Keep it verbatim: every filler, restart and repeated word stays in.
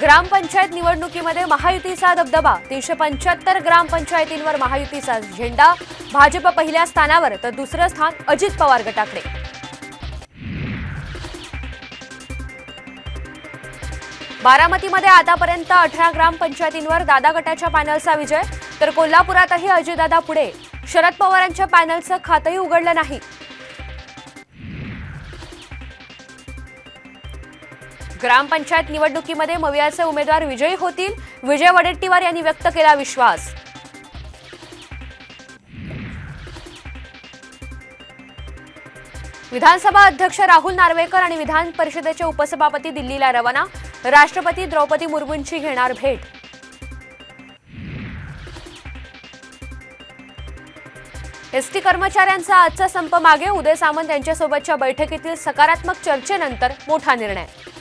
ग्रामपंचायत निवडणुकीमध्ये महायुतीचा दबदबा तीनशे पंच्याहत्तर ग्रामपंचायतींवर महायुतीचा झेंडा। भाजप पहिल्या स्थानावर तर दुसरं स्थान अजित पवार गटाकडे। बारामतीमध्ये आतापर्यंत अठरा ग्रामपंचायतींवर दादा गटाच्या पॅनलचा विजय, तर कोल्हापुरातही अजितदादा पुढे। शरद पवारांच्या पॅनलचं खातंही उघडलं नाही। ग्रामपंचायत निवडणुकीमध्ये मवियाचे उमेदवार विजयी होतील, विजय वडेट्टीवार यांनी व्यक्त केला विश्वास। विधानसभा अध्यक्ष राहुल नार्वेकर आणि विधान परिषदेचे उपसभापती दिल्लीला रवाना, राष्ट्रपती द्रौपदी मुर्मूंची घेणार भेट। एसटी कर्मचाऱ्यांचा आजचा संप मागे, उदय सामंत यांच्यासोबतच्या बैठकीतील सकारात्मक चर्चेनंतर मोठा निर्णय।